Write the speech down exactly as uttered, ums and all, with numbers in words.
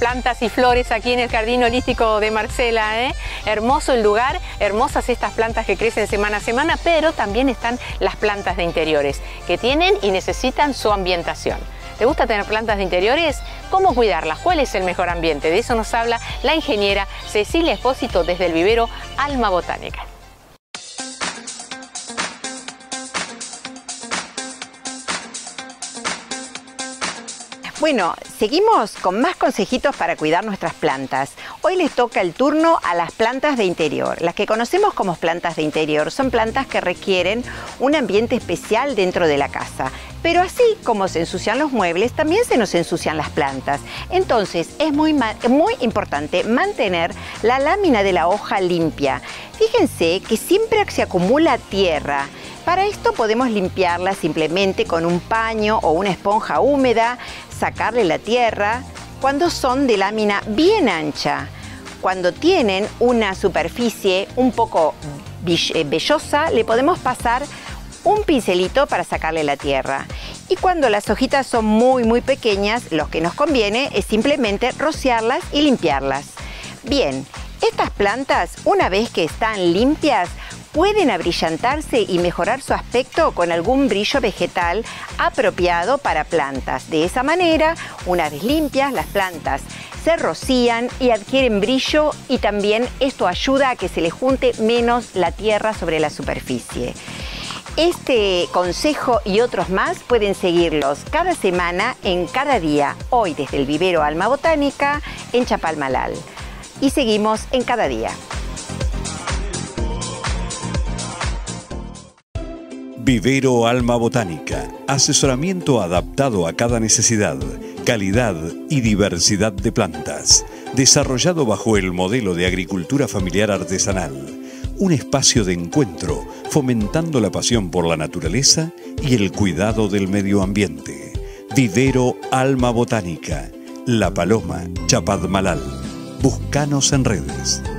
plantas y flores aquí en el Jardín Holístico de Marcela, ¿eh? Hermoso el lugar, hermosas estas plantas que crecen semana a semana, pero también están las plantas de interiores que tienen y necesitan su ambientación. ¿Te gusta tener plantas de interiores? ¿Cómo cuidarlas? ¿Cuál es el mejor ambiente? De eso nos habla la ingeniera Cecilia Espósito desde el vivero Alma Botánica. Bueno, seguimos con más consejitos para cuidar nuestras plantas. Hoy les toca el turno a las plantas de interior. Las que conocemos como plantas de interior son plantas que requieren un ambiente especial dentro de la casa. Pero así como se ensucian los muebles, también se nos ensucian las plantas. Entonces es muy, muy importante mantener la lámina de la hoja limpia. Fíjense que siempre se acumula tierra. Para esto podemos limpiarla simplemente con un paño o una esponja húmeda, sacarle la tierra cuando son de lámina bien ancha. Cuando tienen una superficie un poco vellosa, le podemos pasar un pincelito para sacarle la tierra. Y cuando las hojitas son muy muy pequeñas, lo que nos conviene es simplemente rociarlas y limpiarlas. Bien, estas plantas, una vez que están limpias, pueden abrillantarse y mejorar su aspecto con algún brillo vegetal apropiado para plantas. De esa manera, una vez limpias, las plantas se rocían y adquieren brillo, y también esto ayuda a que se les junte menos la tierra sobre la superficie. Este consejo y otros más pueden seguirlos cada semana en Cada Día, hoy desde el vivero Alma Botánica en Chapalmalal. Y seguimos en Cada Día. Vivero Alma Botánica, asesoramiento adaptado a cada necesidad, calidad y diversidad de plantas, desarrollado bajo el modelo de agricultura familiar artesanal, un espacio de encuentro fomentando la pasión por la naturaleza y el cuidado del medio ambiente. Vivero Alma Botánica, La Paloma, Chapadmalal. Búscanos en redes.